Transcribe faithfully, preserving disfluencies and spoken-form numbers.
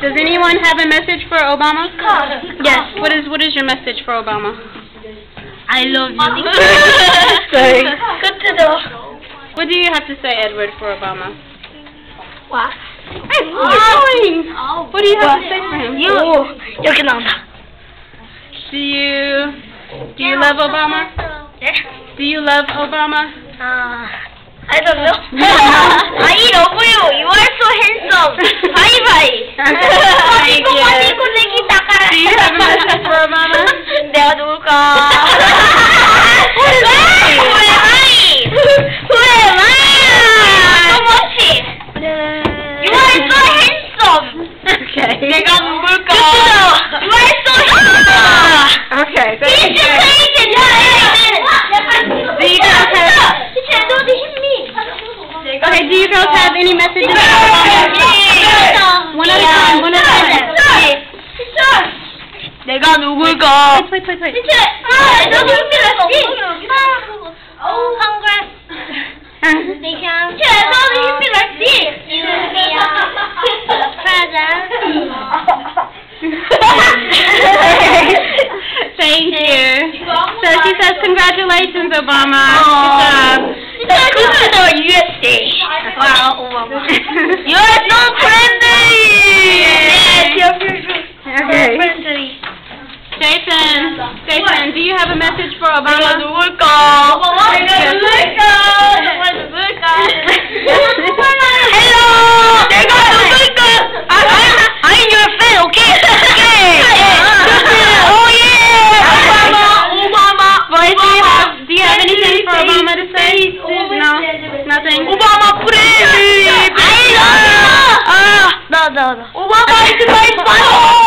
Does anyone have a message for Obama? Yes. What is what is your message for Obama? I love you. Sorry. Good to know. What do you have to say, Edward, for Obama? What? Oh. What do you have to say for him? You. 여기 나온다. Do you do you love Obama? 네? Do you love Obama? 아, I don't know. I love you. You are so handsome. Bye bye. Thank you. Do you have a message for Obama? 내가 누굴까? Who am I? Who am I? So much. You are so handsome. Okay. 내가 누굴까? You are so handsome. Okay. He's Thank you. crazy. Do you guys have Okay, do you girls have any messages for Obama? One at a time, one at a time. 내가 누굴까? Wait, wait, wait, wait. 아, 너도 힘들었지? Oh, congrats. Congratulations. 너도 힘들었지? You are present. Thank you. So she says, congratulations, Obama. Good job. Let's go to the U S A. Wow, Obama. You are so friendly. Yes, you're Okay. friendly. Jason, Jason, do you have a message for 내가 Obama? 누굴까? 내가 누굴까? 내가 누굴까? Hello. 내가 누굴까? I'm your fan, okay? Okay. Oh yeah. Obama, Obama. Boys, do you have do you have anything for Obama to say? No, nothing. Obama, please. I love you. Ah, no, no, no. Obama is my son.